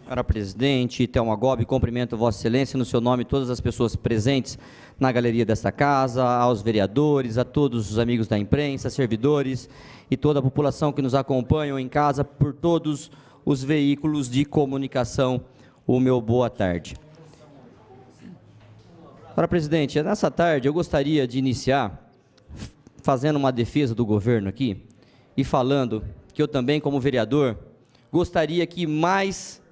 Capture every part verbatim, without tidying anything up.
Senhora Presidente, Thelma Gobi, cumprimento Vossa Excelência, no seu nome, todas as pessoas presentes na galeria desta casa, aos vereadores, a todos os amigos da imprensa, servidores e toda a população que nos acompanham em casa por todos os veículos de comunicação, o meu boa tarde. Senhora Presidente, nessa tarde eu gostaria de iniciar fazendo uma defesa do governo aqui e falando que eu também, como vereador, gostaria que mais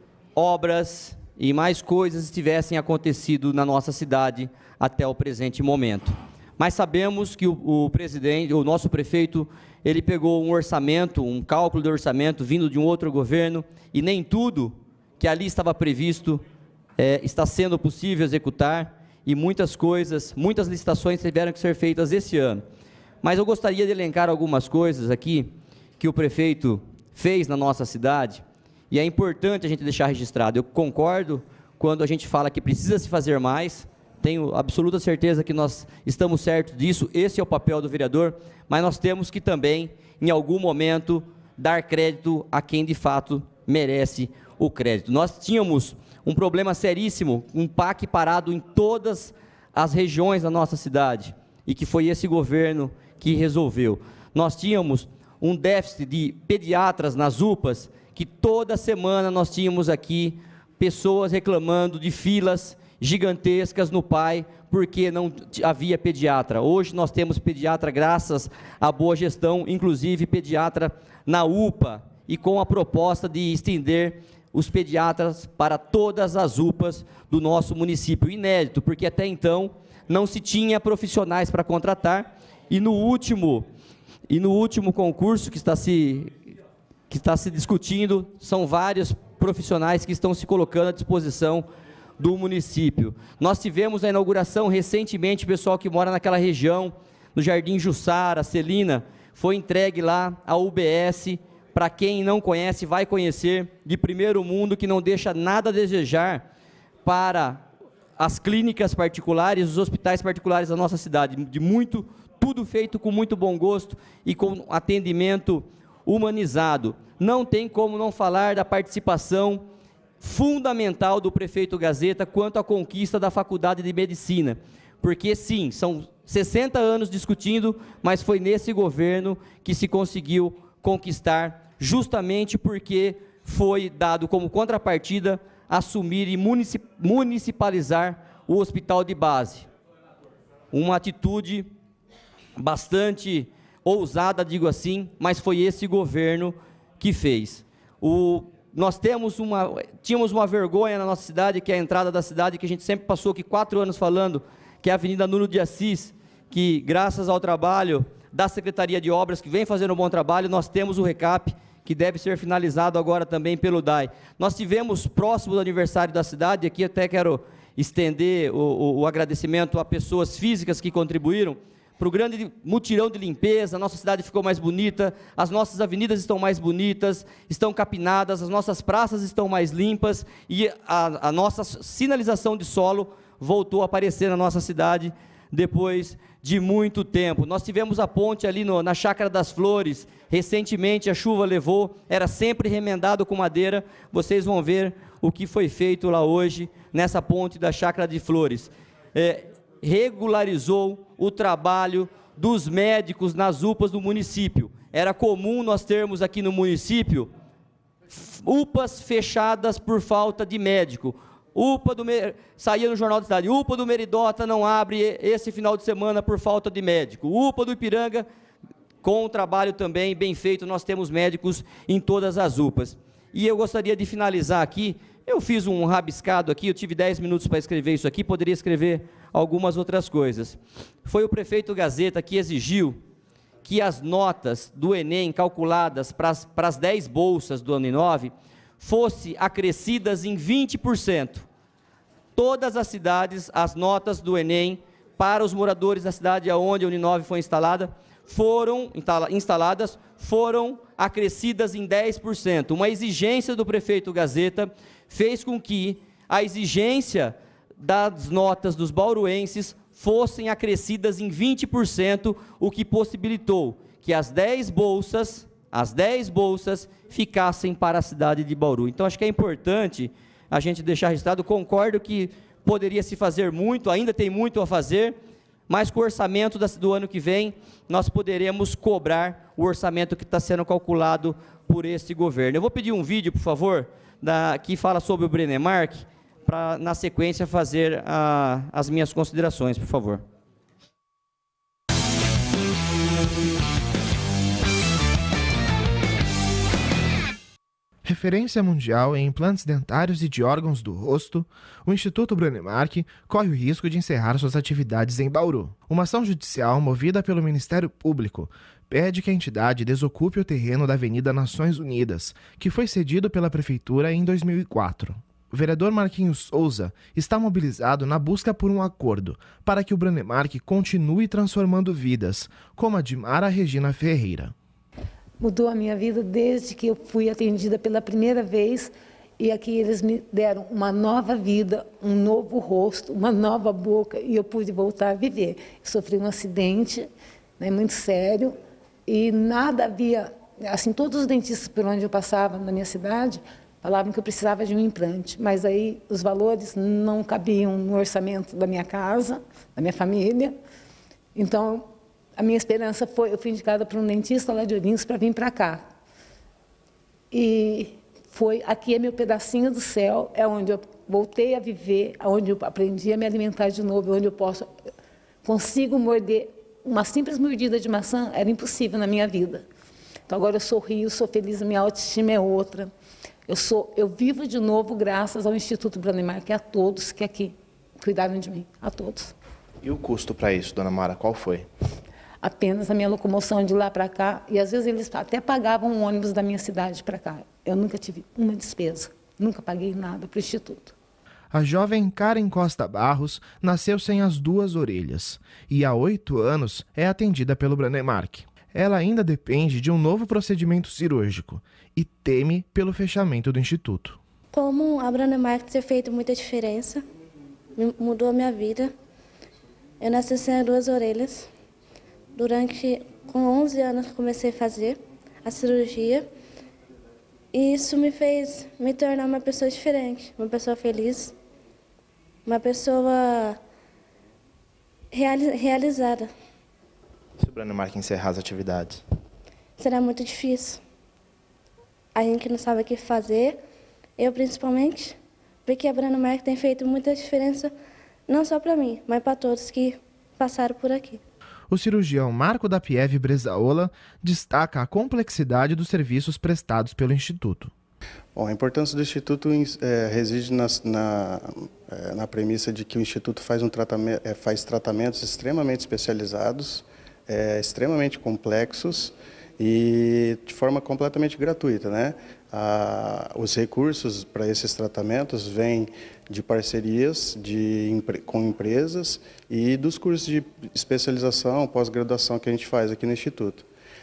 obras e mais coisas tivessem acontecido na nossa cidade até o presente momento. Mas sabemos que o, o presidente, o nosso prefeito, ele pegou um orçamento, um cálculo de orçamento vindo de um outro governo e nem tudo que ali estava previsto é, está sendo possível executar e muitas coisas, muitas licitações tiveram que ser feitas esse ano. Mas eu gostaria de elencar algumas coisas aqui que o prefeito fez na nossa cidade. E é importante a gente deixar registrado. Eu concordo quando a gente fala que precisa se fazer mais, tenho absoluta certeza que nós estamos certos disso, esse é o papel do vereador, mas nós temos que também, em algum momento, dar crédito a quem de fato merece o crédito. Nós tínhamos um problema seríssimo, um P A C parado em todas as regiões da nossa cidade, e que foi esse governo que resolveu. Nós tínhamos um déficit de pediatras nas U P As, que toda semana nós tínhamos aqui pessoas reclamando de filas gigantescas no P A I, porque não havia pediatra. Hoje nós temos pediatra graças à boa gestão, inclusive pediatra na U P A, e com a proposta de estender os pediatras para todas as U P As do nosso município. Inédito, porque até então não se tinha profissionais para contratar, e no último, e no último concurso que está se... que está se discutindo, são vários profissionais que estão se colocando à disposição do município. Nós tivemos a inauguração recentemente, o pessoal que mora naquela região, no Jardim Jussara, Celina, foi entregue lá a U B S, para quem não conhece, vai conhecer, de primeiro mundo, que não deixa nada a desejar para as clínicas particulares, os hospitais particulares da nossa cidade, de muito, tudo feito com muito bom gosto e com atendimento humanizado. Não tem como não falar da participação fundamental do prefeito Gazeta quanto à conquista da Faculdade de Medicina, porque sim, são sessenta anos discutindo, mas foi nesse governo que se conseguiu conquistar, justamente porque foi dado como contrapartida assumir e municipalizar o hospital de base. Uma atitude bastante ousada, digo assim, mas foi esse governo que fez. O, nós temos uma, tínhamos uma vergonha na nossa cidade, que é a entrada da cidade, que a gente sempre passou aqui quatro anos falando, que é a Avenida Nuno de Assis, que graças ao trabalho da Secretaria de Obras, que vem fazendo um bom trabalho, nós temos o recap, que deve ser finalizado agora também pelo D A I. Nós tivemos, próximo do aniversário da cidade, aqui até quero estender o, o, o agradecimento a pessoas físicas que contribuíram, para o grande mutirão de limpeza, a nossa cidade ficou mais bonita, as nossas avenidas estão mais bonitas, estão capinadas, as nossas praças estão mais limpas e a, a nossa sinalização de solo voltou a aparecer na nossa cidade depois de muito tempo. Nós tivemos a ponte ali no, na Chácara das Flores, recentemente a chuva levou, era sempre remendado com madeira, vocês vão ver o que foi feito lá hoje, nessa ponte da Chácara de Flores. É, regularizou o trabalho dos médicos nas U P As do município. Era comum nós termos aqui no município U P As fechadas por falta de médico. U P A do saía no Jornal da Cidade, U P A do Meridota não abre esse final de semana por falta de médico. U P A do Ipiranga, com o trabalho também bem feito, nós temos médicos em todas as U P As. E eu gostaria de finalizar aqui, eu fiz um rabiscado aqui, eu tive dez minutos para escrever isso aqui, poderia escrever algumas outras coisas. Foi o prefeito Gazeta que exigiu que as notas do Enem calculadas para as, para as dez bolsas do ano nove fossem acrescidas em vinte por cento. Todas as cidades, as notas do Enem para os moradores da cidade onde a Uninove foi instalada, foram instaladas, foram acrescidas em dez por cento. Uma exigência do prefeito Gazeta fez com que a exigência das notas dos bauruenses fossem acrescidas em vinte por cento, o que possibilitou que as dez bolsas as dez bolsas ficassem para a cidade de Bauru. Então, acho que é importante a gente deixar registrado. Concordo que poderia se fazer muito, ainda tem muito a fazer, mas com o orçamento do ano que vem, nós poderemos cobrar o orçamento que está sendo calculado por este governo. Eu vou pedir um vídeo, por favor, da, que fala sobre o Brenemark, para, na sequência, fazer a, as minhas considerações, por favor. Referência mundial em implantes dentários e de órgãos do rosto, o Instituto Brenemark corre o risco de encerrar suas atividades em Bauru. Uma ação judicial movida pelo Ministério Público pede que a entidade desocupe o terreno da Avenida Nações Unidas, que foi cedido pela Prefeitura em dois mil e quatro. O vereador Marquinhos Souza está mobilizado na busca por um acordo para que o Brenemark continue transformando vidas, como a de Mara Regina Ferreira. Mudou a minha vida desde que eu fui atendida pela primeira vez e aqui eles me deram uma nova vida, um novo rosto, uma nova boca e eu pude voltar a viver. Eu sofri um acidente, né, muito sério e nada havia, assim, todos os dentistas por onde eu passava na minha cidade falavam que eu precisava de um implante, mas aí os valores não cabiam no orçamento da minha casa, da minha família, então a minha esperança foi, eu fui indicada por um dentista lá de Ourinhos para vir para cá. E foi, aqui é meu pedacinho do céu, é onde eu voltei a viver, onde eu aprendi a me alimentar de novo, onde eu posso, consigo morder. Uma simples mordida de maçã era impossível na minha vida. Então agora eu sorrio, sou feliz, a minha autoestima é outra. Eu, sou, eu vivo de novo graças ao Instituto Brenemark, a todos que aqui cuidaram de mim, a todos. E o custo para isso, dona Mara, qual foi? Apenas a minha locomoção de lá para cá, e às vezes eles até pagavam um ônibus da minha cidade para cá. Eu nunca tive uma despesa, nunca paguei nada para o Instituto. A jovem Karen Costa Barros nasceu sem as duas orelhas e há oito anos é atendida pelo Brenemark. Ela ainda depende de um novo procedimento cirúrgico e teme pelo fechamento do Instituto. Como a Brenemark ter feito muita diferença, mudou a minha vida. Eu nasci sem as duas orelhas. Durante, com onze anos, comecei a fazer a cirurgia e isso me fez me tornar uma pessoa diferente, uma pessoa feliz, uma pessoa reali realizada. Se o Brenemark encerrar as atividades? Será muito difícil. A gente não sabe o que fazer, eu principalmente, porque a Brenemark tem feito muita diferença, não só para mim, mas para todos que passaram por aqui. O cirurgião Marco da Pieve Bresaola destaca a complexidade dos serviços prestados pelo Instituto. Bom, a importância do Instituto é, reside na, na, é, na premissa de que o Instituto faz, um tratamento, é, faz tratamentos extremamente especializados, é, extremamente complexos e de forma completamente gratuita, né? Ah, os recursos para esses tratamentos vêm de parcerias de, com empresas e dos cursos de especialização, pós-graduação que a gente faz aqui no Instituto.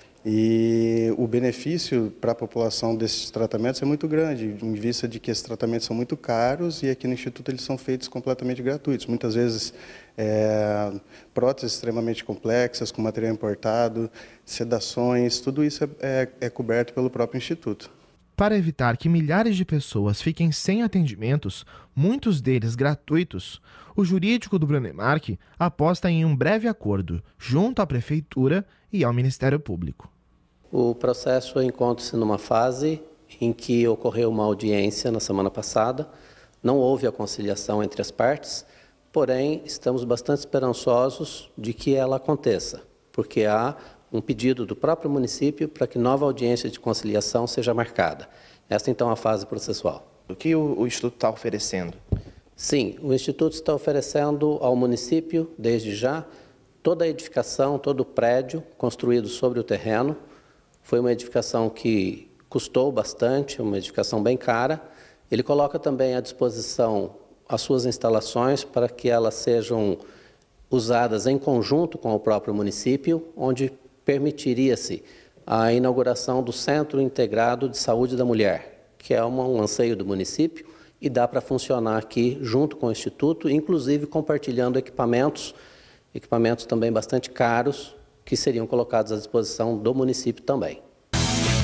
E o benefício para a população desses tratamentos é muito grande, em vista de que esses tratamentos são muito caros e aqui no Instituto eles são feitos completamente gratuitos. Muitas vezes, é, próteses extremamente complexas, com material importado, sedações, tudo isso é, é, é coberto pelo próprio Instituto. Para evitar que milhares de pessoas fiquem sem atendimentos, muitos deles gratuitos, o jurídico do Brenemark aposta em um breve acordo junto à Prefeitura e ao Ministério Público. O processo encontra-se numa fase em que ocorreu uma audiência na semana passada, não houve a conciliação entre as partes, porém estamos bastante esperançosos de que ela aconteça, porque há um pedido do próprio município para que nova audiência de conciliação seja marcada. Esta, então, é a fase processual. O que o, o Instituto está oferecendo? Sim, o Instituto está oferecendo ao município, desde já, toda a edificação, todo o prédio construído sobre o terreno. Foi uma edificação que custou bastante, uma edificação bem cara. Ele coloca também à disposição as suas instalações para que elas sejam usadas em conjunto com o próprio município, onde permitiria-se a inauguração do Centro Integrado de Saúde da Mulher, que é um anseio do município e dá para funcionar aqui junto com o Instituto, inclusive compartilhando equipamentos, equipamentos também bastante caros, que seriam colocados à disposição do município também.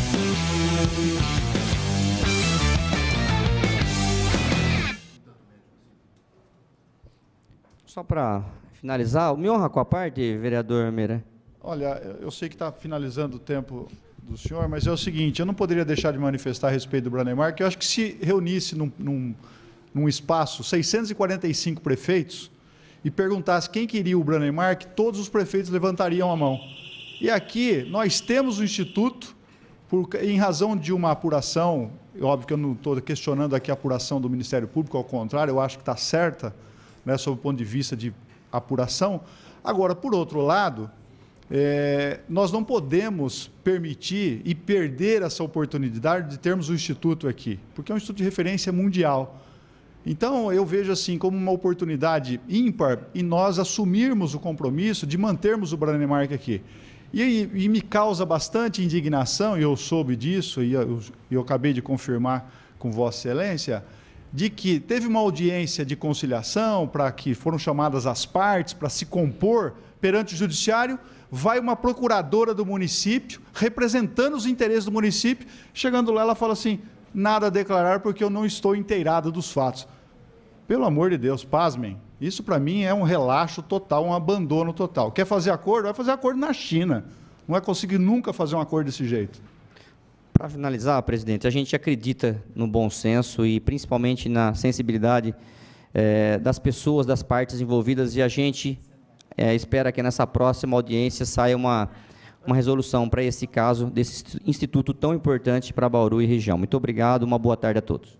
Só para finalizar, me honra com a parte, vereador Meira. Olha, eu sei que está finalizando o tempo do senhor, mas é o seguinte, eu não poderia deixar de manifestar a respeito do Branemar, que eu acho que se reunisse num, num, num espaço seiscentos e quarenta e cinco prefeitos e perguntasse quem queria o Branemar, que todos os prefeitos levantariam a mão. E aqui nós temos o Instituto, por, em razão de uma apuração, óbvio que eu não estou questionando aqui a apuração do Ministério Público, ao contrário, eu acho que está certa, né, sob o ponto de vista de apuração. Agora, por outro lado, é, nós não podemos permitir e perder essa oportunidade de termos o Instituto aqui, porque é um Instituto de referência mundial. Então, eu vejo assim como uma oportunidade ímpar e nós assumirmos o compromisso de mantermos o Branemark aqui. E, e me causa bastante indignação, e eu soube disso, e eu, eu acabei de confirmar com Vossa Excelência, de que teve uma audiência de conciliação, para que foram chamadas as partes para se compor perante o judiciário, vai uma procuradora do município, representando os interesses do município, chegando lá ela fala assim, nada a declarar porque eu não estou inteirada dos fatos. Pelo amor de Deus, pasmem, isso para mim é um relaxo total, um abandono total. Quer fazer acordo? Vai fazer acordo na China, não vai conseguir nunca fazer um acordo desse jeito. Para finalizar, presidente, a gente acredita no bom senso e principalmente na sensibilidade é, das pessoas, das partes envolvidas, e a gente é, espera que nessa próxima audiência saia uma, uma resolução para esse caso, desse instituto tão importante para Bauru e região. Muito obrigado, uma boa tarde a todos.